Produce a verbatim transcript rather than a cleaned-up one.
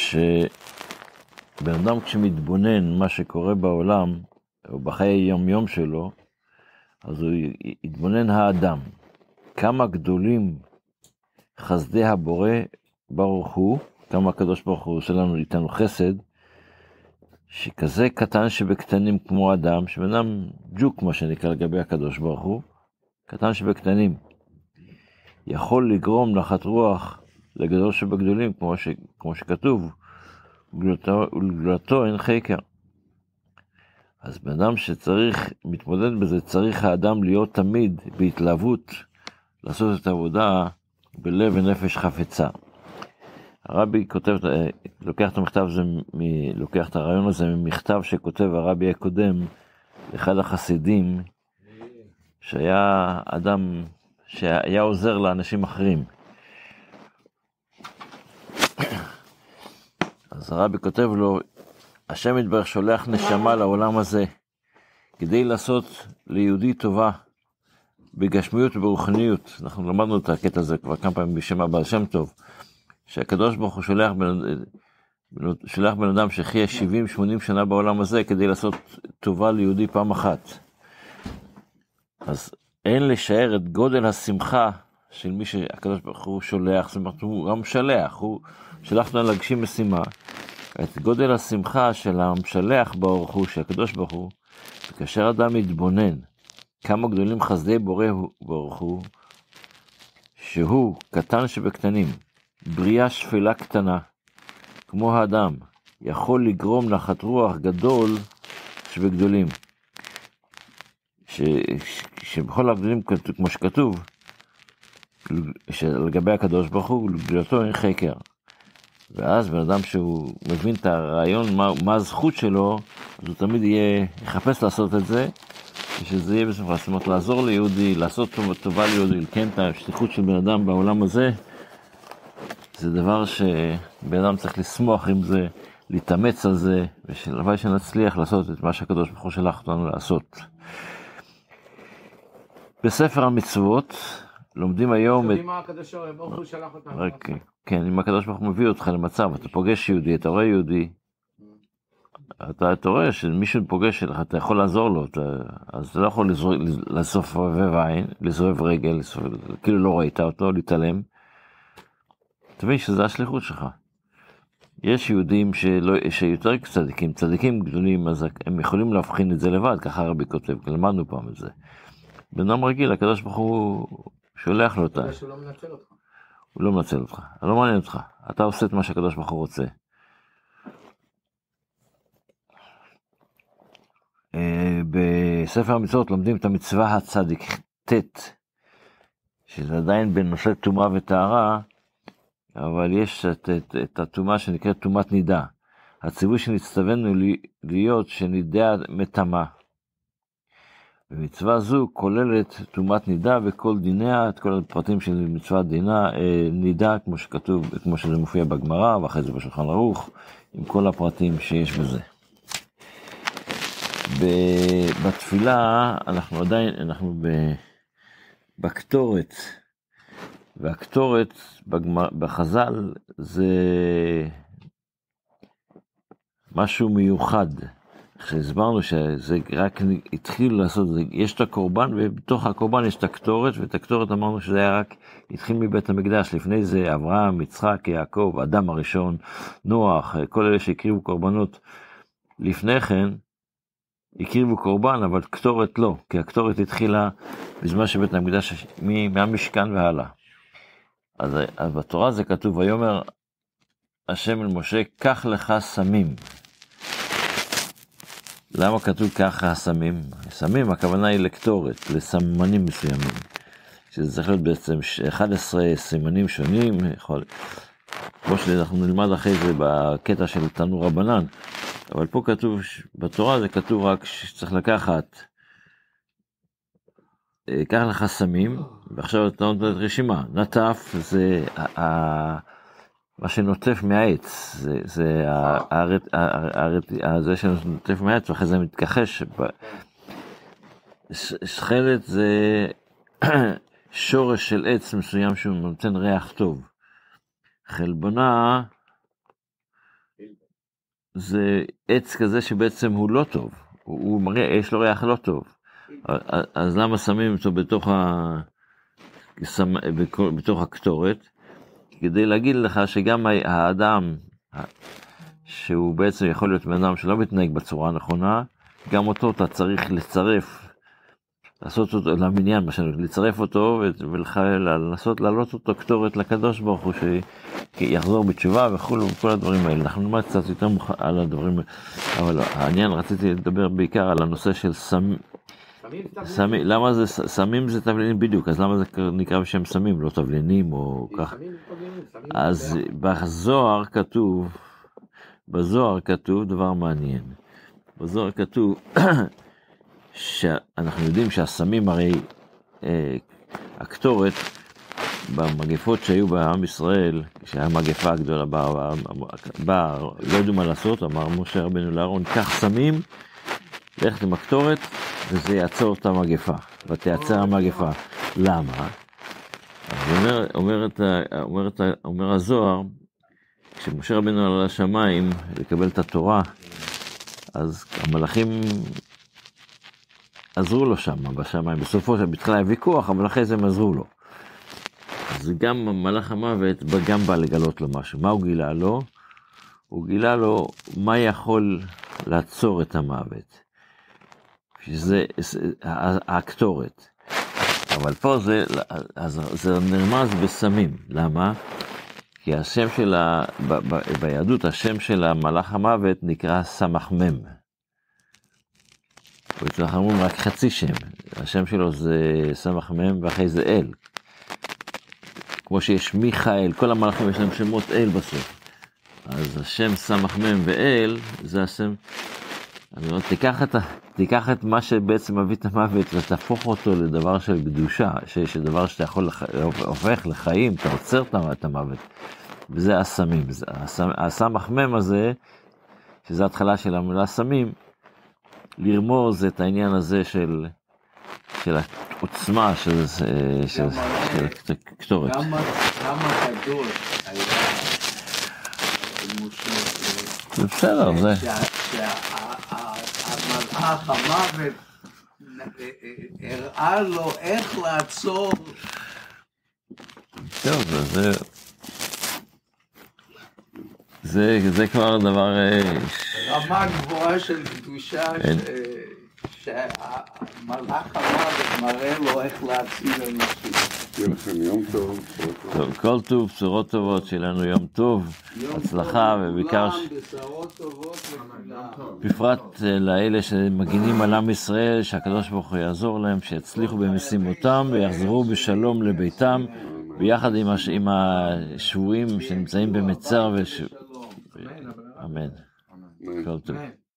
שבן אדם כשמתבונן מה שקורה בעולם, או בחיי יום יום שלו, אז הוא יתבונן האדם. כמה גדולים חסדי הבורא ברוך הוא, כמה הקדוש ברוך הוא עושה לנו איתנו חסד, שכזה קטן שבקטנים כמו אדם, שבן אדם ג'וק מה שנקרא לגבי הקדוש ברוך הוא, קטן שבקטנים, יכול לגרום נחת רוח לגדול שבגדולים, כמו, ש, כמו שכתוב, ולגדולתו אין חקר. אז בן אדם שצריך, מתמודד בזה, צריך האדם להיות תמיד בהתלהבות, לעשות את העבודה בלב ונפש חפצה. הרבי כותב, לוקח את המכתב הזה, לוקח את הרעיון הזה ממכתב שכותב הרבי הקודם, אחד החסידים, שהיה אדם שהיה עוזר לאנשים אחרים. אז הרבי כותב לו, השם יתברך שולח נשמה לעולם הזה, כדי לעשות ליהודי טובה, בגשמיות וברוחניות. אנחנו למדנו את הקטע הזה כבר כמה פעמים בשם הבעל שם טוב, שהקדוש ברוך הוא שולח בן, שולח בן אדם שחיה שבעים שמונים שנה בעולם הזה, כדי לעשות טובה ליהודי פעם אחת. אז אין לשער את גודל השמחה של מי שהקדוש ברוך הוא שולח, זאת אומרת הוא גם משלח, הוא שלח לנו להגשים משימה, את גודל השמחה של המשלח ברוך הוא, שהקדוש ברוך הוא, כאשר אדם מתבונן, כמה גדולים חסדי בורא ברוך הוא, שהוא קטן שבקטנים, בריאה שפלה קטנה, כמו האדם, יכול לגרום נחת רוח גדול שבגדולים. ש, ש, שבכל הגדולים, כמו שכתוב, שלגבי הקדוש ברוך הוא, לגדולתו אין חקר. ואז בן אדם שהוא מבין את הרעיון, מה, מה הזכות שלו, אז הוא תמיד יהיה, יחפש לעשות את זה, ושזה יהיה בסופו של דבר, לעזור ליהודי, לעשות טובה, טובה ליהודי, כן, את השליחות של בן אדם בעולם הזה, זה דבר שבן אדם צריך לשמוח עם זה, להתאמץ על זה, ושלוואי שנצליח לעשות את מה שהקדוש ברוך הוא שלח אותנו לעשות. בספר המצוות, לומדים היום... יודעים מה הקדוש ברוך הוא שלח אותנו לעשות? כן, אם הקדוש ברוך הוא מביא אותך למצב, אתה פוגש יהודי, אתה רואה יהודי, אתה, אתה רואה שמישהו פוגש שלך, אתה יכול לעזור לו, אתה, אז אתה לא יכול לסובב עין, לסובב רגל, לסובב, כאילו לא ראית אותו, להתעלם. אתה מבין שזה השליחות שלך. יש יהודים שלא, שיותר צדיקים, צדיקים גדולים, אז הם יכולים להבחין את זה לבד, ככה הרבי כותב, למדנו פעם את זה. בן אדם רגיל, הקדוש ברוך הוא שולח לו אותה. הוא לא מנצל אותך. הוא לא מנצל אותך, לא מעניין אותך. אתה עושה את מה שהקדוש ברוך הוא רוצה. בספר המצוות לומדים את המצווה הצדיק ת', שזה עדיין בנושא טומאה וטהרה, אבל יש את, את, את הטומאה שנקראת טומאת נידה. הציווי שנצטווינו להיות שנידה מטמא. ומצווה זו כוללת טומאת נידה וכל דיניה, את כל הפרטים של מצוות דינה, נידה, כמו שכתוב, כמו שזה מופיע בגמרא, ואחרי זה בשולחן ערוך, עם כל הפרטים שיש בזה. בתפילה אנחנו עדיין, אנחנו בקטורת, והקטורת בחז"ל זה משהו מיוחד. כשהסברנו שזה רק התחיל לעשות, יש את הקורבן, ובתוך הקורבן יש את הקטורת, ואת הקטורת אמרנו שזה היה רק, התחיל מבית המקדש, לפני זה אברהם, יצחק, יעקב, אדם הראשון, נוח, כל אלה שהקריבו קורבנות לפני כן, הקריבו קורבן, אבל קטורת לא, כי הקטורת התחילה בזמן שבית המקדש, מהמשכן והלאה. אז, אז בתורה זה כתוב, ויאמר השם אל משה, קח לך סמים. למה כתוב ככה סמים? סמים, הכוונה היא לקטורת, לסמנים מסוימים. שזה צריך להיות בעצם אחד עשר סימנים שונים, יכול... כמו שאנחנו נלמד אחרי זה בקטע של תנו רבנן, אבל פה כתוב, בתורה זה כתוב רק שצריך לקחת, קח לך סמים, ועכשיו אתה נותן את רשימה, נטף זה מה שנוטף מהעץ, זה, זה הארט, הארט, זה שנוטף מהעץ, ואחרי זה מתכחש. שחלת זה שורש של עץ מסוים שהוא נותן ריח טוב. חלבונה זה עץ כזה שבעצם הוא לא טוב, הוא, הוא מראה, יש לו ריח לא טוב, אז למה שמים אותו בתוך, ה... בתוך הקטורת? כדי להגיד לך שגם האדם, שהוא בעצם יכול להיות בן אדם שלא מתנהג בצורה הנכונה, גם אותו אתה צריך לצרף, לעשות אותו למניין, לצרף אותו ולנסות להעלות אותו קטורת לקדוש ברוך הוא, שיחזור בתשובה וכו' וכל הדברים האלה. אנחנו נאמר קצת יותר על הדברים, אבל העניין, רציתי לדבר בעיקר על הנושא של סמים. סמים, למה זה, סמים זה תבלינים בדיוק, אז למה זה נקרא בשם סמים, לא תבלינים או כך? אז בזוהר כתוב, בזוהר כתוב דבר מעניין. בזוהר כתוב שאנחנו יודעים שהסמים הרי, אה, הקטורת, במגפות שהיו בעם ישראל, כשהיה מגפה גדולה, בא, בא, לא יודעים מה לעשות, אמר משה רבנו לאהרון, קח סמים, לך למקטורת, וזה יעצור את המגפה, ותייצר המגפה. למה? אומר, אומר, את, אומר, את, אומר הזוהר, כשמשה רבנו עלה לשמיים לקבל את התורה, אז המלאכים עזרו לו שם בשמיים, בסופו של בתחילה היה ויכוח, אבל אחרי זה הם עזרו לו. אז גם מלאך המוות גם בא לגלות לו משהו. מה הוא גילה לו? הוא גילה לו מה יכול לעצור את המוות. שזה הקטורת. אבל פה זה, אז זה נרמז בסמים. למה? כי השם של ה, ב, ב, ביהדות, השם של המלאך המוות נקרא סמך מם. ואנחנו אומרים רק חצי שם. השם שלו זה סמך מם ואחרי זה אל. כמו שיש מיכאל, כל המלאכים יש להם שמות אל בסוף. אז השם סמך מם ואל, זה השם, אני אומר, תיקח את, תיקח את מה שבעצם מביא את המוות, ותהפוך אותו לדבר של קדושה, שדבר שאתה יכול, לח... הופך לחיים, אתה עוצר את המוות. וזה הסמים. הסמך מם הזה, שזה התחלה של המילה סמים, לרמוז את העניין הזה של, של העוצמה של, של, של, של קטורת. כמה גדול היה זה בסדר, זה. שהמלאך המוות הראה לו איך לעצור. טוב, זה... זה, זה כבר דבר... רמה גבוהה של קדושה שהמלאך המוות מראה לו איך להציל אנשים. יהיה לכם יום טוב. טוב, כל טוב, בשורות טובות, שיהיה לנו יום טוב, הצלחה, ובעיקר בפרט לאלה שמגינים על עם ישראל, שהקדוש ברוך הוא יעזור להם, שיצליחו במשימותם ויחזרו בשלום לביתם, ביחד עם, הש... עם השבויים שנמצאים במצר וש... אמן. כל טוב.